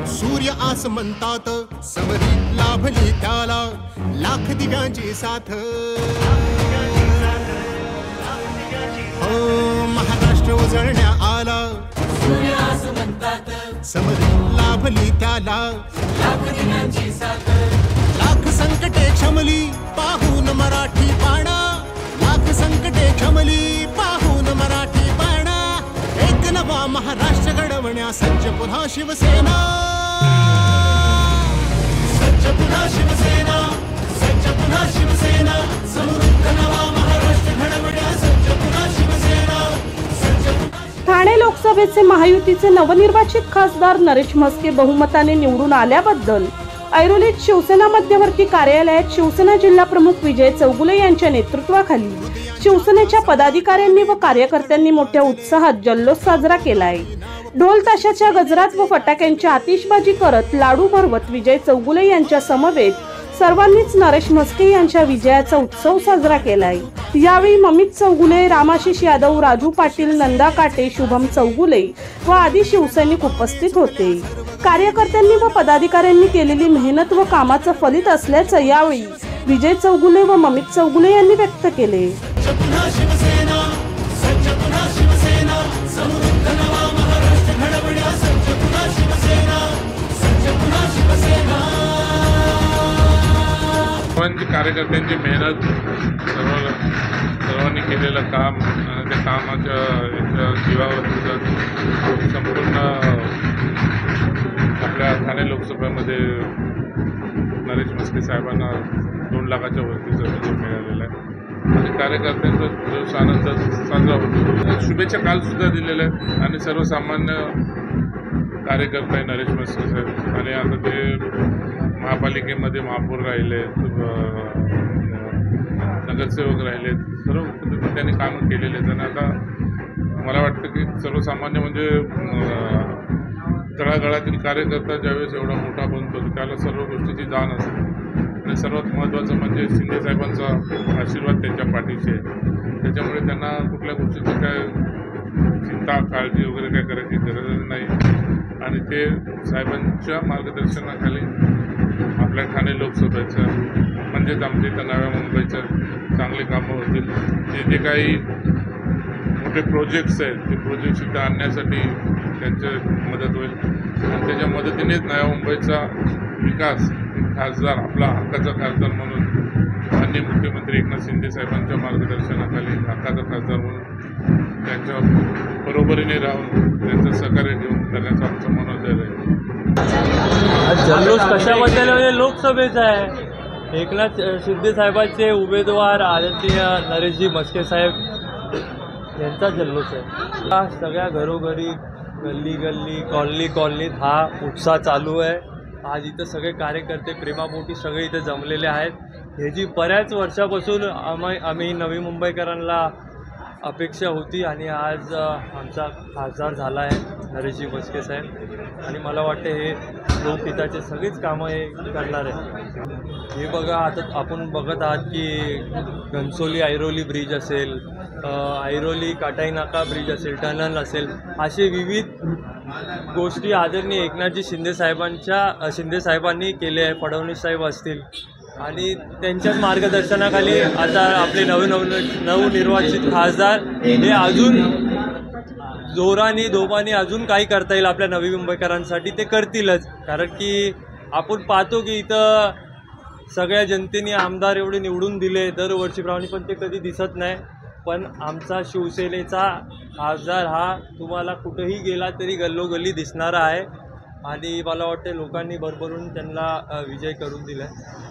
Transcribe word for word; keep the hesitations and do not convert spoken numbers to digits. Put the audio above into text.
सूर्य आसमंतात समरी लाभली त्याला लाख दिव्यांची साथ। हो महाराष्ट्र उजळण्या आला सूर्य आसमंतात समरी लाभली त्याला लाख दिव्यांची साथ। लाख संकटे क्षमली पाहून मराठी पाणा, लाख संकटे क्षमली पाहून मराठी पाणा। एक नवा महाराष्ट्र घडवण्या सज्ज पुन्हा शिवसेना, सज्ज पुन्हा शिवसेना, सज्ज पुन्हा शिवसेना। समृद्ध नवा महाराष्ट्र घडवण्या सज्ज पुन्हा शिवसेना, सज्ज पुन्हा। ठाणे लोकसभेचे महायुतीचे नवनिर्वाचित खासदार नरेश म्हस्के बहुमताने निवडून आल्याबद्दल ऐरोलीत शिवसेना मध्यवर्ती कार्यालयात शिवसेना जिल्हा प्रमुख विजय चौगुले यांच्या नेतृत्वाखाली शिवसेनेच्या पदाधिकाऱ्यांनी व कार्यकर्त्यांनी मोठ्या उत्साहात जल्लोष साजरा केलाय। ढोल ताशाच्या गजरात व फटाक्यांची आतिषबाजी करत लाडू भरवत विजय चौगुले यांच्या समवेत सर्वांनीच नरेश म्हस्के यांच्या विजयाचा उत्सव साजरा केलाय। यावेळी ममित चौगुले, रामाशिष यादव, राजू पाटील, नंदा काटे, शुभम चौगुले व आदी शिवसैनिक उपस्थित होते। कार्यकर्त्यांनी व पदाधिकाऱ्यांनी केलेली मेहनत व कामाचं फलित असल्याचं यावेळी विजय चौगुले व ममित चौगुले यांनी व्यक्त केले। सर्वांची कार्यकर्त्यांची मेहनत, सर्व सर्वांनी केलेलं काम आणि त्या कामाच्या याच्या जीवावर संपूर्ण आपल्या ठाणे लोकसभेमध्ये नरेश म्हस्के साहेबांना दोन लाखाच्या वरतीचा विजय मिळालेला आहे आणि कार्यकर्त्यांचा जो आनंद साजरा होतो। शुभेच्छा कालसुद्धा दिलेल्या आहेत आणि सर्वसामान्य कार्यकर्ते नरेश म्हस्के साहेब आणि आता ते महापालिकेमध्ये महापौर राहिले, नगरसेवक राहिले, सर्व पद्धतीने त्यांनी कामं केलेले आहेत आणि आता मला वाटतं की सर्वसामान्य म्हणजे तळागाळातील कार्यकर्ता ज्यावेळेस एवढा मोठा बनतो त्याला सर्व गोष्टीची जाण असते आणि सर्वात महत्त्वाचं म्हणजे शिंदे साहेबांचा आशीर्वाद त्यांच्या पाठीशी आहे। त्याच्यामुळे त्यांना कुठल्या गोष्टीची काय चिंता काळजी वगैरे काय करायची गरज नाही आणि ते साहेबांच्या मार्गदर्शनाखाली आपल्या ठाणे लोकसभेचं म्हणजेच आमच्या इथं नव्या मुंबईचं चांगले कामं होतील। जे जे काही मोठे प्रोजेक्ट्स आहेत ते प्रोजेक्ट्स इथं आणण्यासाठी त्यांच्या मदत होईल आणि त्याच्या मदतीनेच नव्या मुंबईचा विकास खासदार आपला हक्काचा खासदार म्हणून माननीय मुख्यमंत्री एकनाथ शिंदे साहेबांच्या मार्गदर्शनाखाली हक्काचा खासदार म्हणून त्यांच्या बरोबरीने राहून त्यांचं सहकार्य घेऊन करण्याचा आमचा मनोदय आहे। जल्लोष कशाबद्दल म्हणजे लोकसभेचा आहे। एकनाथ शिंदे साहेबांचे उमेदवार आदरणीय नरेशजी म्हस्के साहेब यांचा जल्लोष आहे। सगळ्या घरोघरी गल्ली गल्ली कॉलनी कॉलनीत हा उत्साह चालू आहे। आज इथं सगळे कार्यकर्ते प्रेमापोटी सगळे इथे जमलेले आहेत। हे जी बऱ्याच वर्षापासून आम्ही आम्ही नवी मुंबईकरांना अपेक्षा होती आणि आज आमचा खासदार झाला आहे नरेशजी म्हस्के साहेब आणि मला वाटते हे लोकहिताचे सगळीच कामं हे करणार आहे। हे बघा आता आपण बघत आहात की घनसोली ऐरोली ब्रिज असेल, ऐरोली काटाई नाका ब्रिज असेल, टनल असेल, असे विविध गोष्टी आदरणीय एकनाथजी शिंदे साहेबांच्या शिंदे साहेबांनी केले आहे। फडणवीस साहेब असतील आणि त्यांच्याच मार्गदर्शनाखाली आता आपले नवीन नव नवनिर्वाचित खासदार हे अजून जोराने दोबाने अजून काही करता येईल आपल्या नवी मुंबईकरांसाठी ते करतीलच। कारण की आपण पाहतो की इथं सगळ्या जनतेने आमदार एवढे निवडून दिले दरवर्षीप्रमाणे, पण ते कधी दिसत नाही। पण आमचा शिवसेनेचा खासदार हा तुम्हाला कुठेही गेला तरी गल्लोगल्ली दिसणारा आहे आणि मला वाटते लोकांनी भरभरून त्यांना विजय करून दिला आहे।